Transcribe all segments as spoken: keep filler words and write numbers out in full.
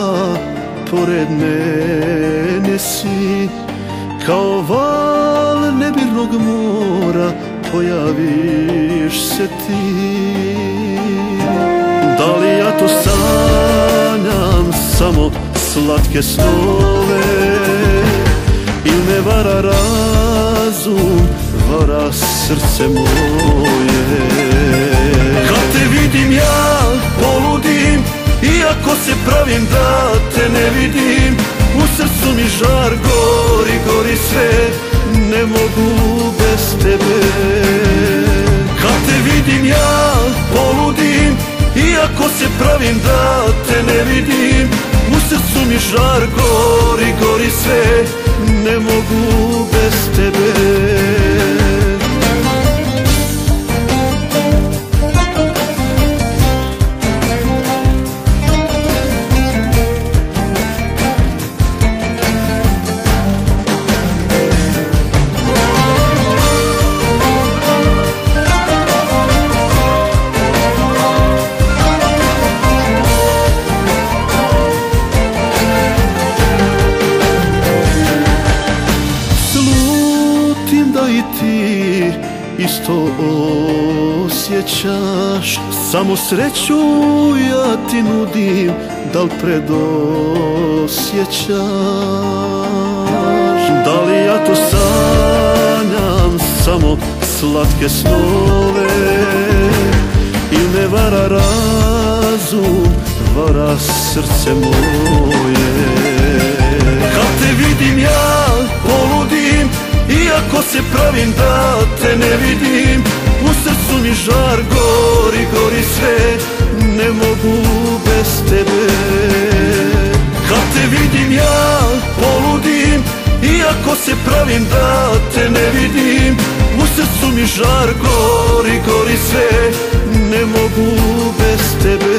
pored mene si, kao val nemirnog mora pojaviš se ti. Da li ja to sanjam samo slatke snove, il me vara razum, vara srce moje? Kad te vidim ja poludim, iako se pravim da te ne vidim. U srcu mi žar gori, gori sve, ne mogu bez tebe. Kad te vidim ja poludim, iako se pravim da te ne vidim. U srcu mi žar gori, gori sve, ne mogu bez tebe. Isto osjećaš, samo sreću ja ti nudim, da li predosjećaš? Da li ja to sanjam samo slatke snove, il me vara razum, vara srce moje? Kad te vidim ja poludim, iako se pravim da te ne vidim. U srcu mi žar gori, gori sve, ne mogu bez tebe. Kad te vidim ja poludim, iako se pravim da te ne vidim. U srcu mi žar gori, gori sve, ne mogu bez tebe.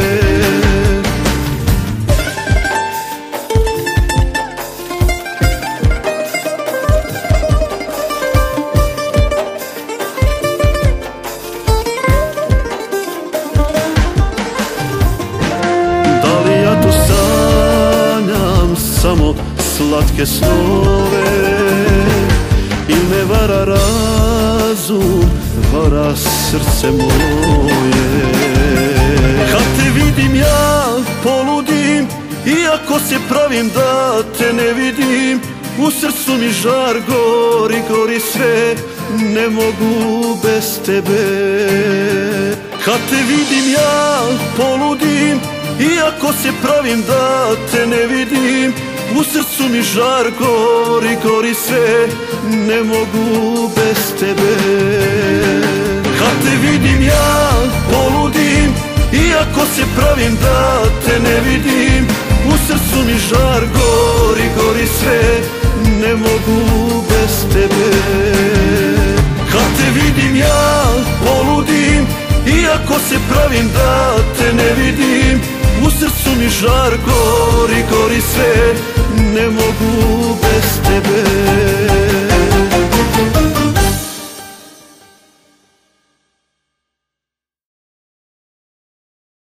Samo slatke snove, il me vara razum, vara srce moje? Kad te vidim ja poludim, iako se pravim da te ne vidim. U srcu mi žar gori, gori sve, ne mogu bez tebe. Kad te vidim ja poludim, iako se pravim da te ne vidim. U srcu mi žar gori, gori sve, ne mogu bez tebe. Kad te vidim ja poludim, iako se pravim da te ne vidim. U srcu mi žar gori, gori sve, ne mogu bez tebe. Kad te vidim ja poludim, iako se pravim da te ne vidim. U srcu mi žar gori, gori sve, ne mogu